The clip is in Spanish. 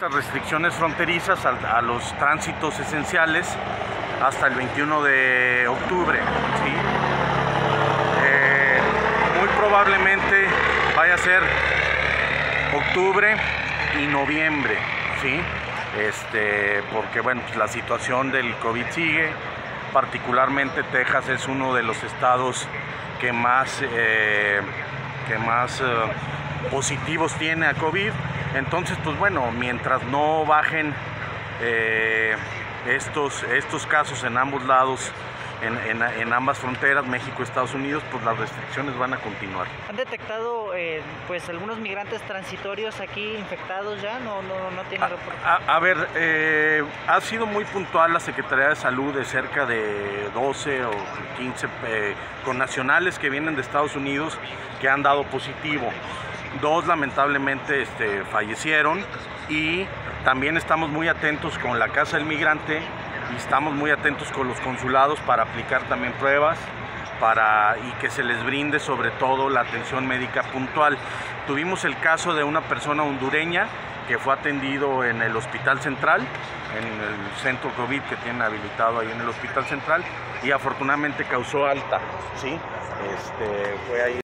Estas restricciones fronterizas a los tránsitos esenciales hasta el 21 de octubre, ¿sí? Muy probablemente vaya a ser octubre y noviembre, ¿sí? Porque bueno, pues la situación del COVID sigue, particularmente Texas es uno de los estados que más positivos tiene a COVID. Entonces, pues bueno, mientras no bajen estos casos en ambos lados, en ambas fronteras, México y Estados Unidos, pues las restricciones van a continuar. ¿Han detectado pues algunos migrantes transitorios aquí infectados ya? No tiene reporte. A ver, ha sido muy puntual la Secretaría de Salud de cerca de 12 o 15 connacionales que vienen de Estados Unidos que han dado positivo. 2 lamentablemente fallecieron, y también estamos muy atentos con la Casa del Migrante y estamos muy atentos con los consulados para aplicar también pruebas y que se les brinde sobre todo la atención médica puntual. Tuvimos el caso de una persona hondureña que fue atendido en el Hospital Central, en el centro COVID que tienen habilitado ahí en el Hospital Central, y afortunadamente causó alta, ¿sí? Fue ahí